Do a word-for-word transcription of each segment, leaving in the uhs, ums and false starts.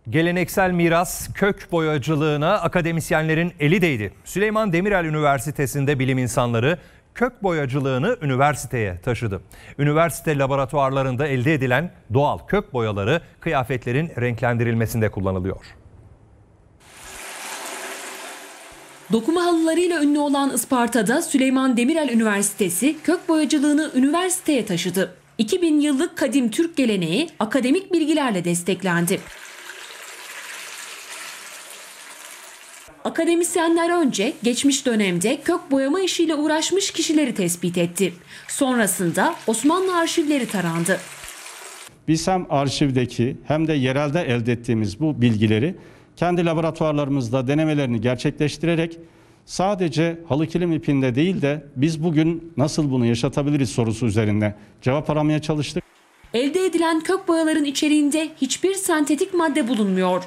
Geleneksel miras kök boyacılığına akademisyenlerin eli değdi. Süleyman Demirel Üniversitesi'nde bilim insanları kök boyacılığını üniversiteye taşıdı. Üniversite laboratuvarlarında elde edilen doğal kök boyaları kıyafetlerin renklendirilmesinde kullanılıyor. Dokuma halılarıyla ünlü olan Isparta'da Süleyman Demirel Üniversitesi kök boyacılığını üniversiteye taşıdı. iki bin yıllık kadim Türk geleneği akademik bilgilerle desteklendi. Akademisyenler önce geçmiş dönemde kök boyama işiyle uğraşmış kişileri tespit etti. Sonrasında Osmanlı arşivleri tarandı. Biz hem arşivdeki hem de yerelde elde ettiğimiz bu bilgileri kendi laboratuvarlarımızda denemelerini gerçekleştirerek sadece halı kilim ipinde değil de biz bugün nasıl bunu yaşatabiliriz sorusu üzerine cevap aramaya çalıştık. Elde edilen kök boyaların içeriğinde hiçbir sentetik madde bulunmuyor.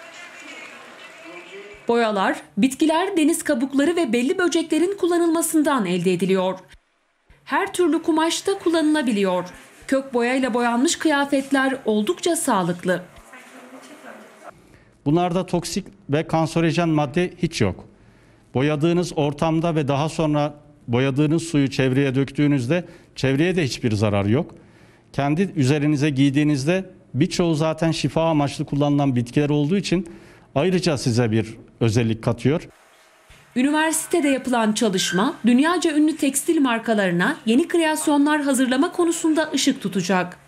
Boyalar, bitkiler, deniz kabukları ve belli böceklerin kullanılmasından elde ediliyor. Her türlü kumaşta kullanılabiliyor. Kök boyayla boyanmış kıyafetler oldukça sağlıklı. Bunlarda toksik ve kanserojen madde hiç yok. Boyadığınız ortamda ve daha sonra boyadığınız suyu çevreye döktüğünüzde çevreye de hiçbir zarar yok. Kendi üzerinize giydiğinizde birçoğu zaten şifa amaçlı kullanılan bitkiler olduğu için ayrıca size bir özellik katıyor. Üniversitede yapılan çalışma dünyaca ünlü tekstil markalarına yeni kreasyonlar hazırlama konusunda ışık tutacak.